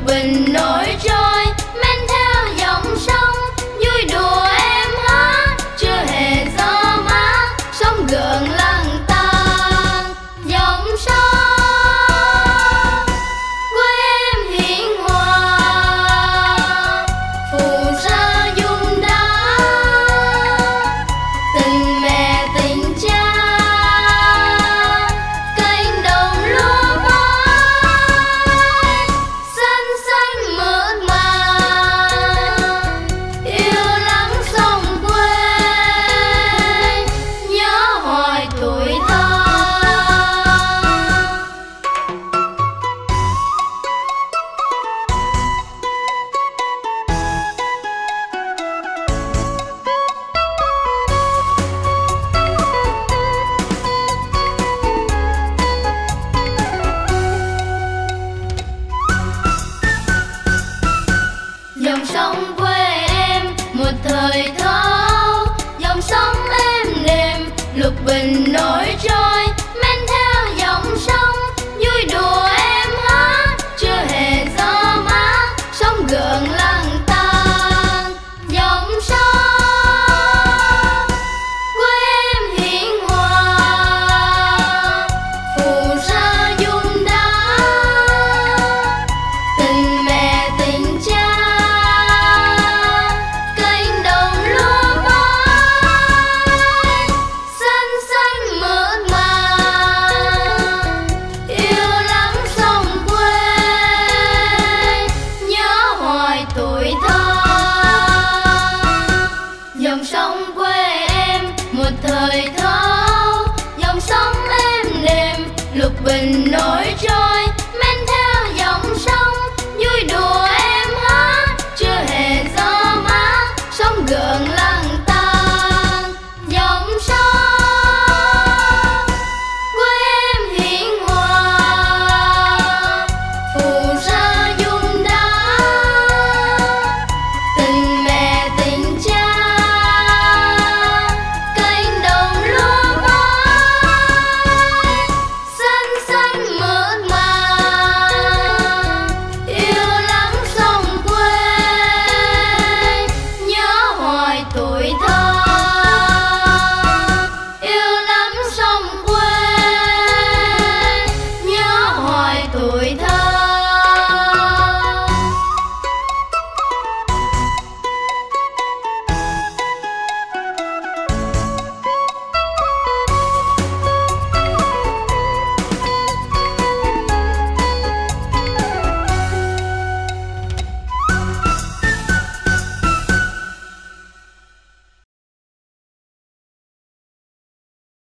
bình nổi trôi, men theo dòng sông vui đùa em hát, chưa hề gió mát sóng gợn lăn tan. Dòng sông quê em hiền hòa, phù sa dung đá, tình mẹ tình cha, cánh đồng lúa mát xanh xanh mượt mà, yêu lắm sông quê, nhớ hoài tuổi thơ. Dòng sông quê em một thời thơ, dòng sông êm đềm lục bình nổi trôi,